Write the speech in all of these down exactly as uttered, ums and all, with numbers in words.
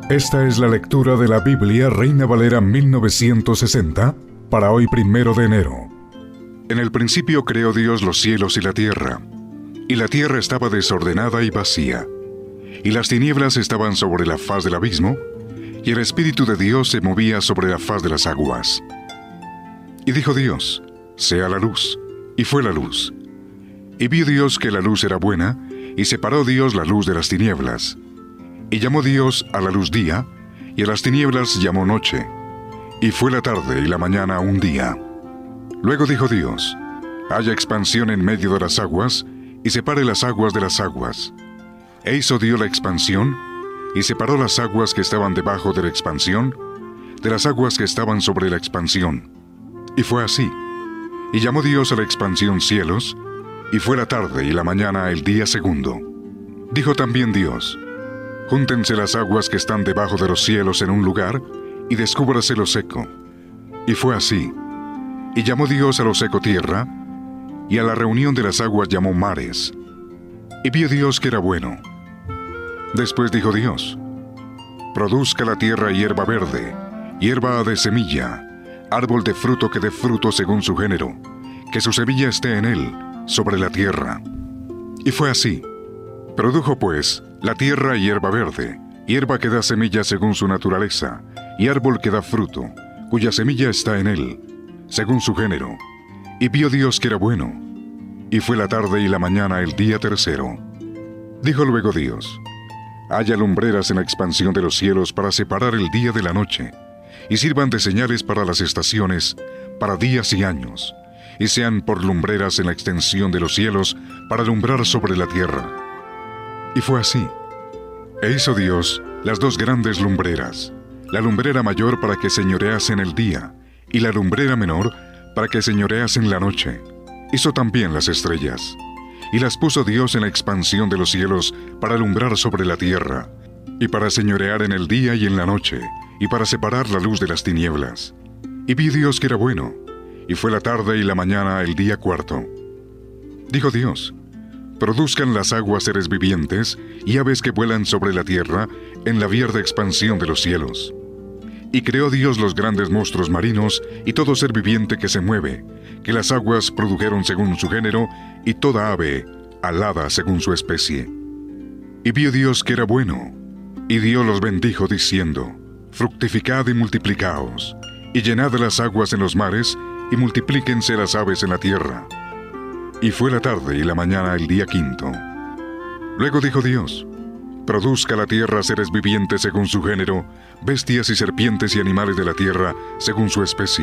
Esta es la lectura de la Biblia Reina Valera mil novecientos sesenta para hoy primero de enero. En el principio creó Dios los cielos y la tierra, y la tierra estaba desordenada y vacía, y las tinieblas estaban sobre la faz del abismo, y el Espíritu de Dios se movía sobre la faz de las aguas. Y dijo Dios: sea la luz, y fue la luz. Y vio Dios que la luz era buena, y separó Dios la luz de las tinieblas. Y llamó Dios a la luz día, y a las tinieblas llamó noche. Y fue la tarde y la mañana un día. Luego dijo Dios: haya expansión en medio de las aguas, y separe las aguas de las aguas. E hizo Dios la expansión, y separó las aguas que estaban debajo de la expansión, de las aguas que estaban sobre la expansión. Y fue así. Y llamó Dios a la expansión cielos, y fue la tarde y la mañana el día segundo. Dijo también Dios: júntense las aguas que están debajo de los cielos en un lugar, y descúbrase lo seco. Y fue así. Y llamó Dios a lo seco tierra, y a la reunión de las aguas llamó mares. Y vio Dios que era bueno. Después dijo Dios: produzca la tierra hierba verde, hierba de semilla, árbol de fruto que dé fruto según su género, que su semilla esté en él, sobre la tierra. Y fue así. Produjo pues la tierra hierba verde, hierba que da semilla según su naturaleza, y árbol que da fruto, cuya semilla está en él, según su género. Y vio Dios que era bueno. Y fue la tarde y la mañana el día tercero. Dijo luego Dios: haya lumbreras en la expansión de los cielos para separar el día de la noche, y sirvan de señales para las estaciones, para días y años, y sean por lumbreras en la extensión de los cielos para alumbrar sobre la tierra. Y fue así. E hizo Dios las dos grandes lumbreras, la lumbrera mayor para que señorease en el día, y la lumbrera menor para que señorease en la noche. Hizo también las estrellas, y las puso Dios en la expansión de los cielos para alumbrar sobre la tierra, y para señorear en el día y en la noche, y para separar la luz de las tinieblas. Y vi Dios que era bueno, y fue la tarde y la mañana el día cuarto. Dijo Dios: produzcan las aguas seres vivientes y aves que vuelan sobre la tierra en la abierta expansión de los cielos. Y creó Dios los grandes monstruos marinos y todo ser viviente que se mueve, que las aguas produjeron según su género, y toda ave alada según su especie. Y vio Dios que era bueno, y Dios los bendijo diciendo: fructificad y multiplicaos, y llenad las aguas en los mares, y multiplíquense las aves en la tierra. Y fue la tarde y la mañana el día quinto. Luego dijo Dios: produzca la tierra seres vivientes según su género, bestias y serpientes y animales de la tierra según su especie.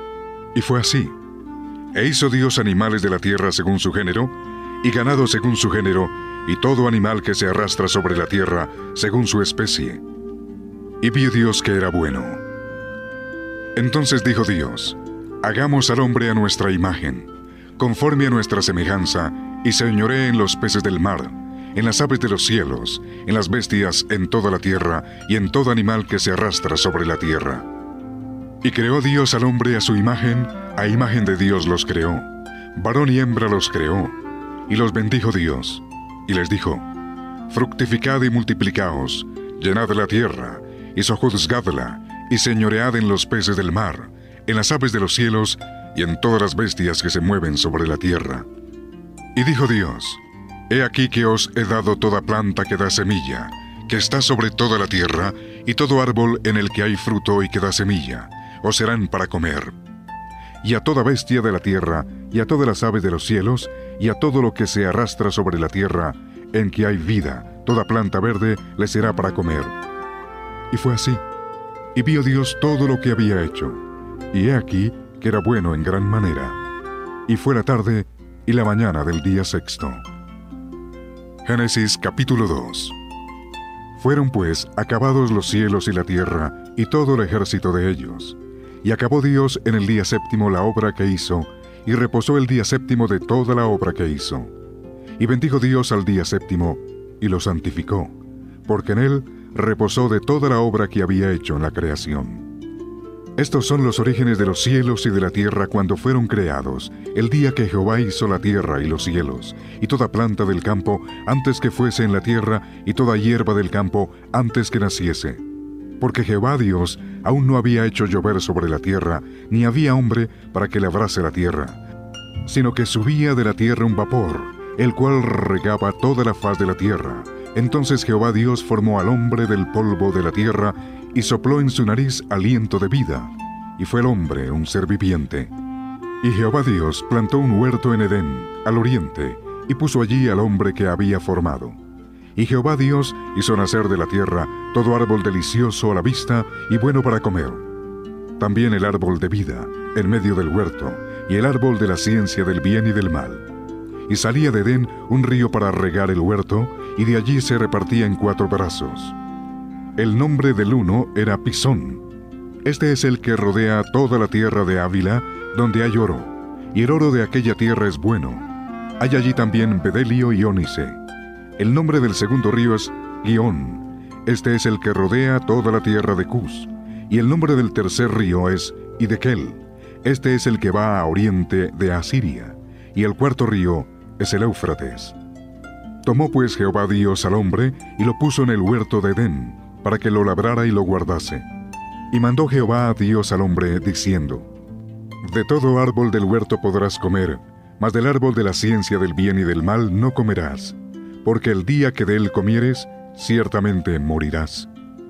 Y fue así. E hizo Dios animales de la tierra según su género, y ganado según su género, y todo animal que se arrastra sobre la tierra según su especie. Y vio Dios que era bueno. Entonces dijo Dios: hagamos al hombre a nuestra imagen, conforme a nuestra semejanza, y señoree en los peces del mar, en las aves de los cielos, en las bestias, en toda la tierra, y en todo animal que se arrastra sobre la tierra. Y creó Dios al hombre a su imagen, a imagen de Dios los creó, varón y hembra los creó, y los bendijo Dios, y les dijo: fructificad y multiplicaos, llenad la tierra, y sojuzgadla, y señoread en los peces del mar, en las aves de los cielos, y en todas las bestias que se mueven sobre la tierra. Y dijo Dios: he aquí que os he dado toda planta que da semilla, que está sobre toda la tierra, y todo árbol en el que hay fruto y que da semilla, os serán para comer. Y a toda bestia de la tierra, y a todas las aves de los cielos, y a todo lo que se arrastra sobre la tierra, en que hay vida, toda planta verde les será para comer. Y fue así. Y vio Dios todo lo que había hecho, y he aquí que era bueno en gran manera. Y fue la tarde y la mañana del día sexto. Génesis capítulo dos. Fueron pues acabados los cielos y la tierra, y todo el ejército de ellos. Y acabó Dios en el día séptimo la obra que hizo, y reposó el día séptimo de toda la obra que hizo. Y bendijo Dios al día séptimo, y lo santificó, porque en él reposó de toda la obra que había hecho en la creación. Estos son los orígenes de los cielos y de la tierra cuando fueron creados, el día que Jehová hizo la tierra y los cielos, y toda planta del campo antes que fuese en la tierra, y toda hierba del campo antes que naciese. porque Jehová Dios aún no había hecho llover sobre la tierra, ni había hombre para que labrase la tierra, sino que subía de la tierra un vapor, el cual regaba toda la faz de la tierra. Entonces Jehová Dios formó al hombre del polvo de la tierra, y sopló en su nariz aliento de vida, y fue el hombre un ser viviente. Y Jehová Dios plantó un huerto en Edén, al oriente, y puso allí al hombre que había formado. Y Jehová Dios hizo nacer de la tierra todo árbol delicioso a la vista y bueno para comer. También el árbol de vida en medio del huerto, y el árbol de la ciencia del bien y del mal. Y salía de Edén un río para regar el huerto, y de allí se repartía en cuatro brazos. El nombre del uno era Pisón. Este es el que rodea toda la tierra de Ávila, donde hay oro, y el oro de aquella tierra es bueno. Hay allí también bedelio y ónice. El nombre del segundo río es Gihón. Este es el que rodea toda la tierra de Cus. Y el nombre del tercer río es Hiddekel. Este es el que va a oriente de Asiria. Y el cuarto río es el Éufrates. Tomó pues Jehová Dios al hombre y lo puso en el huerto de Edén, para que lo labrara y lo guardase. Y mandó Jehová Dios al hombre, diciendo: De todo árbol del huerto podrás comer, mas del árbol de la ciencia del bien y del mal no comerás, porque el día que de él comieres, ciertamente morirás.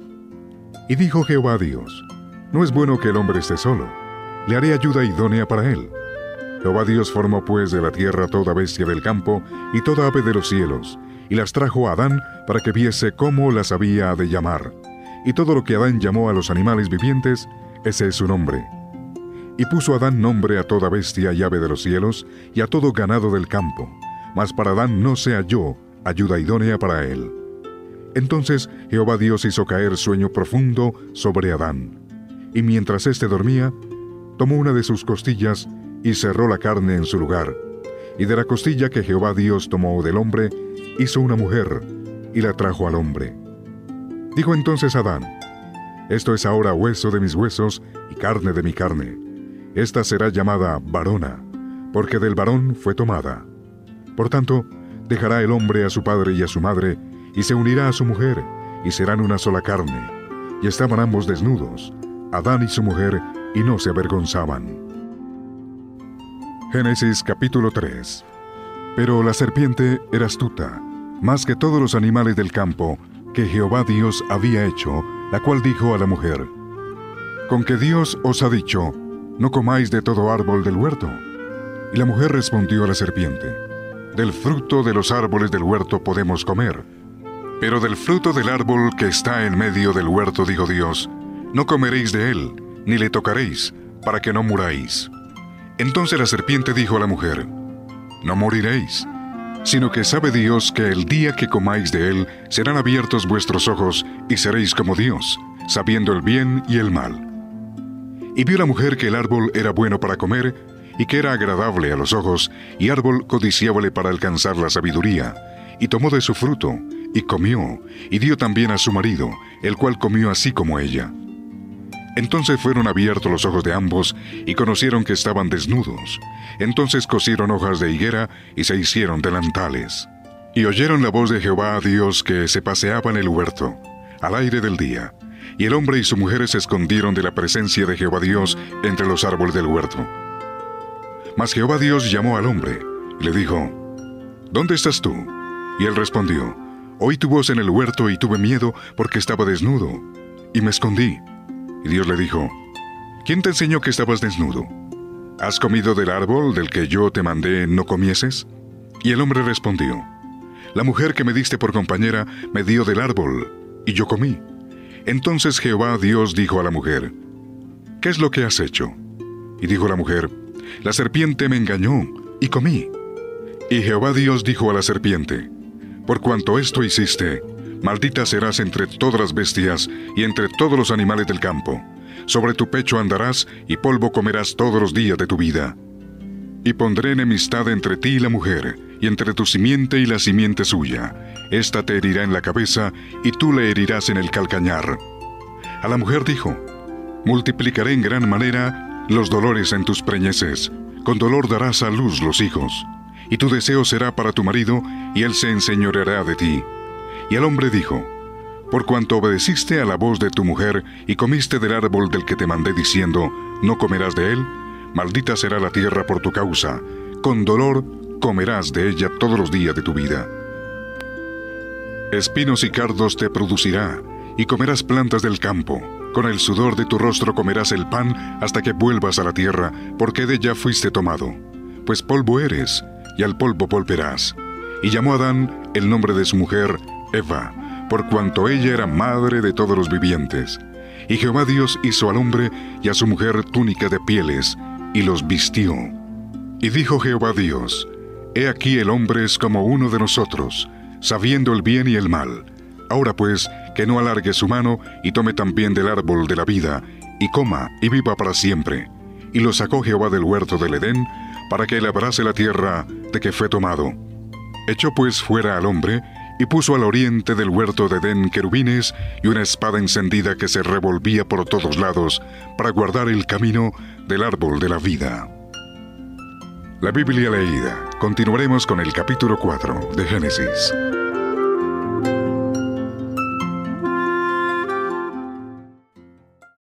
Y dijo Jehová Dios: No es bueno que el hombre esté solo, le haré ayuda idónea para él. Jehová Dios formó pues de la tierra toda bestia del campo y toda ave de los cielos, y las trajo a Adán para que viese cómo las había de llamar. Y todo lo que Adán llamó a los animales vivientes, ese es su nombre. Y puso Adán nombre a toda bestia y ave de los cielos, y a todo ganado del campo. Mas para Adán no se halló ayuda idónea para él. Entonces Jehová Dios hizo caer sueño profundo sobre Adán. Y mientras éste dormía, tomó una de sus costillas y cerró la carne en su lugar. Y de la costilla que Jehová Dios tomó del hombre, hizo una mujer, y la trajo al hombre. Dijo entonces Adán: Esto es ahora hueso de mis huesos y carne de mi carne. Esta será llamada varona, porque del varón fue tomada. Por tanto, dejará el hombre a su padre y a su madre, y se unirá a su mujer, y serán una sola carne. Y estaban ambos desnudos, Adán y su mujer, y no se avergonzaban. Génesis capítulo tres. Pero la serpiente era astuta, más que todos los animales del campo que Jehová Dios había hecho, la cual dijo a la mujer: ¿Con que Dios os ha dicho, no comáis de todo árbol del huerto? Y la mujer respondió a la serpiente: Del fruto de los árboles del huerto podemos comer. Pero del fruto del árbol que está en medio del huerto, dijo Dios, no comeréis de él, ni le tocaréis, para que no muráis. Entonces la serpiente dijo a la mujer: No moriréis, sino que sabe Dios que el día que comáis de él serán abiertos vuestros ojos, y seréis como Dios, sabiendo el bien y el mal. Y vio la mujer que el árbol era bueno para comer, y que era agradable a los ojos, y árbol codiciable para alcanzar la sabiduría, y tomó de su fruto, y comió, y dio también a su marido, el cual comió así como ella. Entonces fueron abiertos los ojos de ambos, y conocieron que estaban desnudos. Entonces cosieron hojas de higuera, y se hicieron delantales. Y oyeron la voz de Jehová Dios que se paseaba en el huerto, al aire del día. Y el hombre y su mujer se escondieron de la presencia de Jehová Dios entre los árboles del huerto. Mas Jehová Dios llamó al hombre, y le dijo: ¿Dónde estás tú? Y él respondió: Oí tu voz en el huerto, y tuve miedo, porque estaba desnudo, y me escondí. Y Dios le dijo: ¿Quién te enseñó que estabas desnudo? ¿Has comido del árbol del que yo te mandé no comieses? Y el hombre respondió: La mujer que me diste por compañera me dio del árbol, y yo comí. Entonces Jehová Dios dijo a la mujer: ¿Qué es lo que has hecho? Y dijo la mujer: La serpiente me engañó, y comí. Y Jehová Dios dijo a la serpiente: Por cuanto esto hiciste, maldita serás entre todas las bestias y entre todos los animales del campo. Sobre tu pecho andarás, y polvo comerás todos los días de tu vida. Y pondré enemistad entre ti y la mujer, y entre tu simiente y la simiente suya. Esta te herirá en la cabeza, y tú le herirás en el calcañar. A la mujer dijo: Multiplicaré en gran manera los dolores en tus preñeces. Con dolor darás a luz los hijos. Y tu deseo será para tu marido, y él se enseñoreará de ti. Y el hombre dijo: Por cuanto obedeciste a la voz de tu mujer y comiste del árbol del que te mandé diciendo, no comerás de él, maldita será la tierra por tu causa, con dolor comerás de ella todos los días de tu vida. Espinos y cardos te producirá, y comerás plantas del campo. Con el sudor de tu rostro comerás el pan hasta que vuelvas a la tierra, porque de ella fuiste tomado. Pues polvo eres, y al polvo volverás. Y llamó Adán el nombre de su mujer Eva, por cuanto ella era madre de todos los vivientes. Y Jehová Dios hizo al hombre y a su mujer túnica de pieles, y los vistió. Y dijo Jehová Dios, he aquí el hombre es como uno de nosotros, sabiendo el bien y el mal. Ahora pues, que no alargue su mano, y tome también del árbol de la vida, y coma, y viva para siempre. Y lo sacó Jehová del huerto del Edén, para que labrase la tierra de que fue tomado. Echó pues fuera al hombre, y puso al oriente del huerto de Edén querubines y una espada encendida que se revolvía por todos lados para guardar el camino del árbol de la vida. La Biblia leída. Continuaremos con el capítulo cuatro de Génesis.